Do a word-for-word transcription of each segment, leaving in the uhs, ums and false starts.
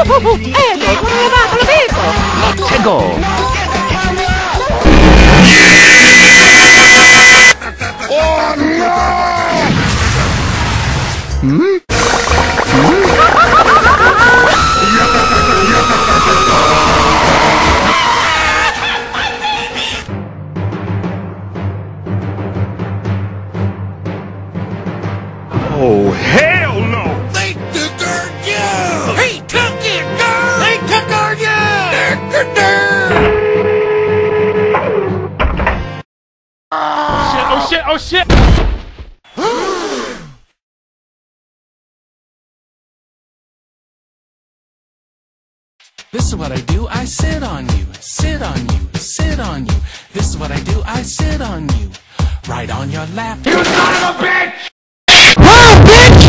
Edo, sono arrivato, lo vedo! Tego! Oh no! Hmm? Oh, hell no! They took our job! He took it, girl! They took our job! Oh shit, oh shit, oh shit! This is what I do, I sit on you, sit on you, sit on you. This is what I do, I sit on you, right on your lap. You son of a bitch! Run, bitch!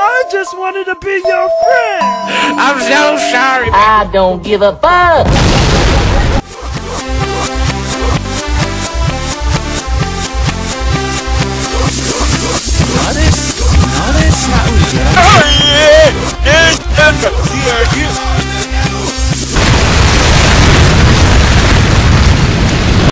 I don't give a fuck!